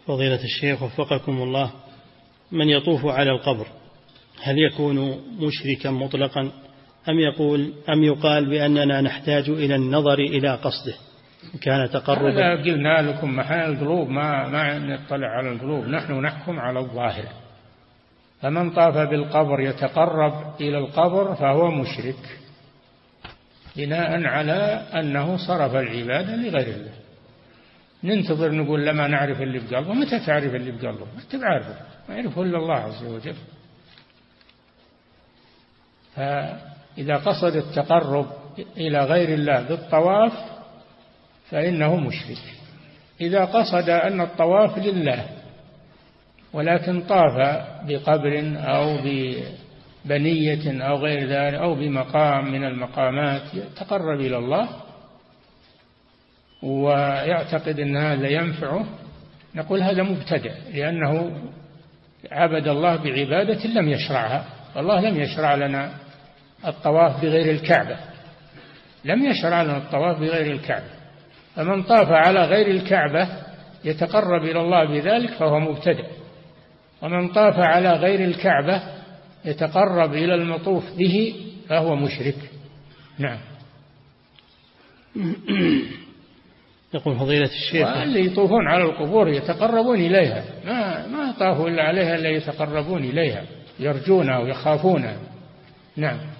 فضيلة الشيخ وفقكم الله، من يطوف على القبر هل يكون مشركا مطلقا أم يقال بأننا نحتاج إلى النظر إلى قصده كان تقربا؟ قلنا لكم محال القلوب، ما نطلع على القلوب، نحن نحكم على الظاهر. فمن طاف بالقبر يتقرب إلى القبر فهو مشرك، بناء على أنه صرف العبادة لغير الله. ننتظر نقول لما نعرف اللي بقلبه؟ متى تعرف اللي بقلبه؟ أنت بعرفه، ما يعرفه إلا الله عز وجل. فإذا قصد التقرب إلى غير الله بالطواف فإنه مشرك. إذا قصد أن الطواف لله ولكن طاف بقبر أو ببنية أو غير ذلك أو بمقام من المقامات يتقرب إلى الله ويعتقد أن هذا ينفعه، نقول هذا مبتدع، لأنه عبد الله بعبادة لم يشرعها. والله لم يشرع لنا الطواف بغير الكعبة، لم يشرع لنا الطواف بغير الكعبة. فمن طاف على غير الكعبة يتقرب إلى الله بذلك فهو مبتدع، ومن طاف على غير الكعبة يتقرب إلى المطوف به فهو مشرك. نعم. يقول فضيلة الشيخ، واللي يطوفون على القبور يتقربون إليها، ما طافوا إلا عليها إلا يتقربون إليها، يرجونها ويخافونها. نعم.